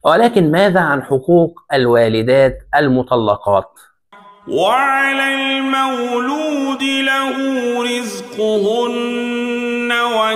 ولكن ماذا عن حقوق الوالدات المطلقات؟ وعلى المولود له رزقهن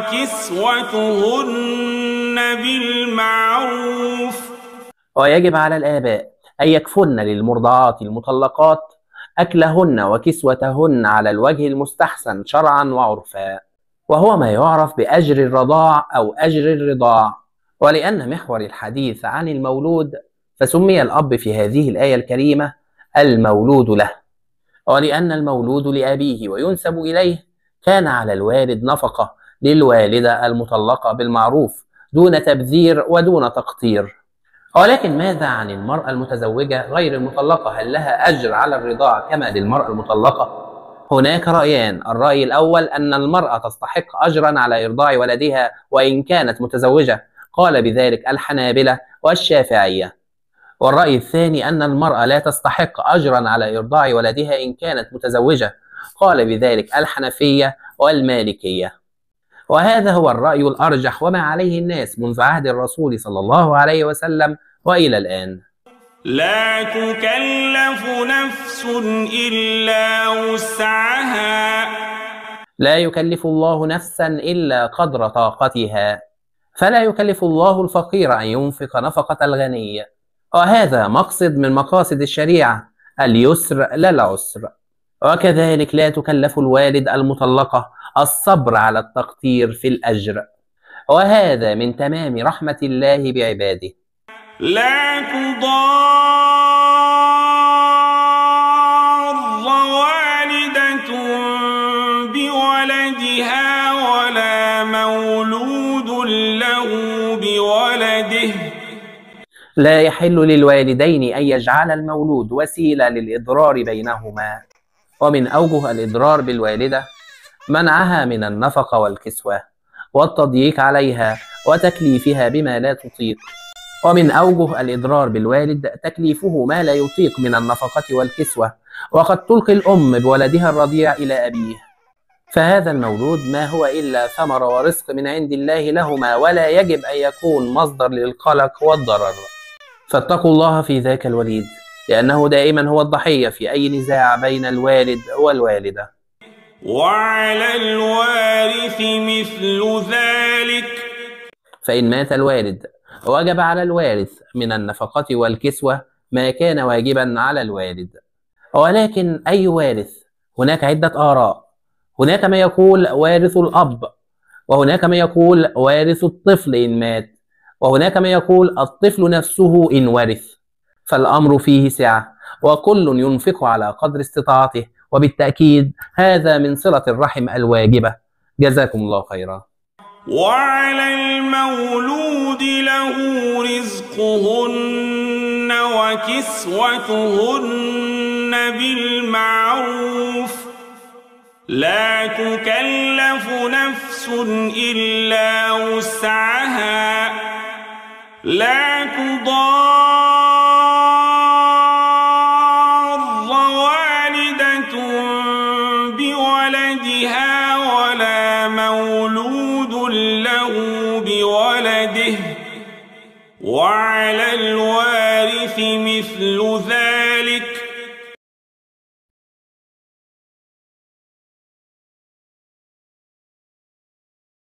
وكسوتهن بالمعروف. ويجب على الآباء أن يكفلن للمرضعات المطلقات أكلهن وكسوتهن على الوجه المستحسن شرعا وعرفا، وهو ما يعرف بأجر الرضاع أو أجر الرضاع. ولأن محور الحديث عن المولود فسمي الأب في هذه الآية الكريمة المولود له، ولأن المولود لأبيه وينسب إليه كان على الوالد نفقة للوالدة المطلقة بالمعروف دون تبذير ودون تقتير. ولكن ماذا عن المرأة المتزوجة غير المطلقة؟ هل لها أجر على الرضاع كما للمرأة المطلقة؟ هناك رأيان. الرأي الأول أن المرأة تستحق أجرا على إرضاع ولدها وإن كانت متزوجة، قال بذلك الحنابلة والشافعية. والرأي الثاني أن المرأة لا تستحق أجرا على إرضاع ولدها إن كانت متزوجة، قال بذلك الحنفية والمالكية. وهذا هو الرأي الأرجح وما عليه الناس منذ عهد الرسول صلى الله عليه وسلم وإلى الآن. لا تكلف نفس إلا وسعها. لا يكلف الله نفسا إلا قدر طاقتها، فلا يكلف الله الفقير أن ينفق نفقة الغني، وهذا مقصد من مقاصد الشريعة، اليسر لا العسر. وكذلك لا تكلف الوالد المطلقة الصبر على التقتير في الأجر، وهذا من تمام رحمة الله بعباده. لا تضار والدة بولدها ولا مولود له بولده. لا يحل للوالدين أن يجعل المولود وسيلة للإضرار بينهما. ومن أوجه الإضرار بالوالدة منعها من النفقة والكسوة والتضييق عليها وتكليفها بما لا تطيق. ومن أوجه الإضرار بالوالد تكليفه ما لا يطيق من النفقة والكسوة، وقد تلقي الأم بولدها الرضيع إلى أبيه، فهذا المولود ما هو إلا ثمرة ورزق من عند الله لهما، ولا يجب أن يكون مصدر للقلق والضرر. فاتقوا الله في ذاك الوليد، لأنه دائما هو الضحية في أي نزاع بين الوالد والوالدة. وعلى الوارث مثل ذلك. فإن مات الوالد وجب على الوارث من النفقة والكسوة ما كان واجبا على الوالد. ولكن أي وارث؟ هناك عدة آراء. هناك ما يقول وارث الأب، وهناك ما يقول وارث الطفل إن مات، وهناك ما يقول الطفل نفسه إن ورث. فالأمر فيه سعة، وكل ينفق على قدر استطاعته، وبالتأكيد هذا من صلة الرحم الواجبة. جزاكم الله خيرا. وعلى المولود له رزقهن وكسوتهن بالمعروف. لا تكلف نفس إلا وسعها. لا تضار والدة بولدها ولا مولود له بولده. وعلى الوارث مثل ذلك.